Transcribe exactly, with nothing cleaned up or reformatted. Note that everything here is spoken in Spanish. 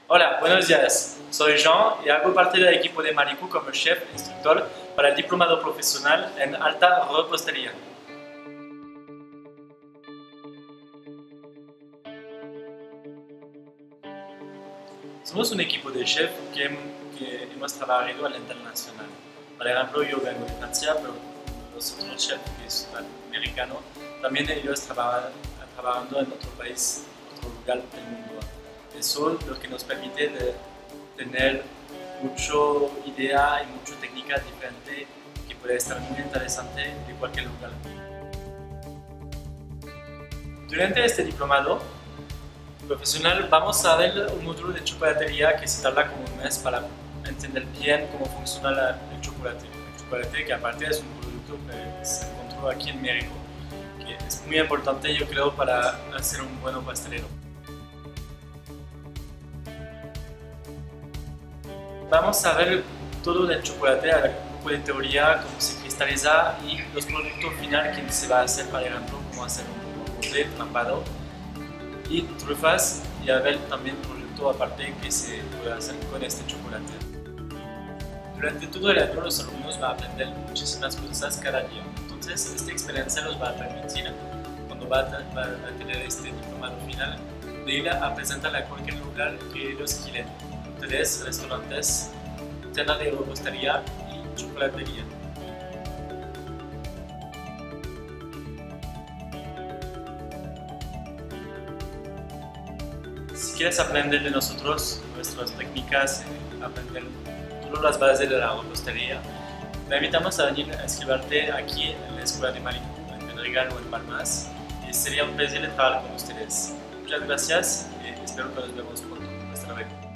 Hola, buenos días. Soy Jean y hago parte del equipo de Maricu como chef instructor para el diplomado profesional en alta repostería. Somos un equipo de chef que, que hemos trabajado a la internacional. Por ejemplo, yo vengo de Francia, pero los otros chefs que son americanos, también ellos trabajan trabajando en otro país, otro lugar del mundo. Eso es lo que nos permite de tener mucha idea y mucha técnica diferente que puede estar muy interesante de cualquier lugar. Durante este diplomado profesional vamos a ver un módulo de chocolatería que se tarda como un mes para entender bien cómo funciona la, el chocolate. El chocolate que aparte es un producto que se encontró aquí en México, que es muy importante yo creo para hacer un buen pastelero. Vamos a ver todo del chocolate, a ver un poco de teoría, cómo se cristaliza y los productos finales que se va a hacer, por ejemplo, cómo hacer un mote trampado y trufas, y a ver también producto aparte que se puede hacer con este chocolate. Durante todo el año los alumnos van a aprender muchísimas cosas cada día, entonces esta experiencia los va a permitir, cuando va a, va a tener este diplomado final, de ir a presentar a cualquier lugar que ellos quieran. Hoteles, restaurantes, tiendas de repostería y chocolatería. Si quieres aprender de nosotros, nuestras técnicas, aprender todas las bases de la repostería, te invitamos a venir a inscribirte aquí en la Escuela de Maricu, en Pedregal o en Palmas, y sería un placer trabajar con ustedes. Muchas gracias y espero que nos vemos pronto. Hasta luego.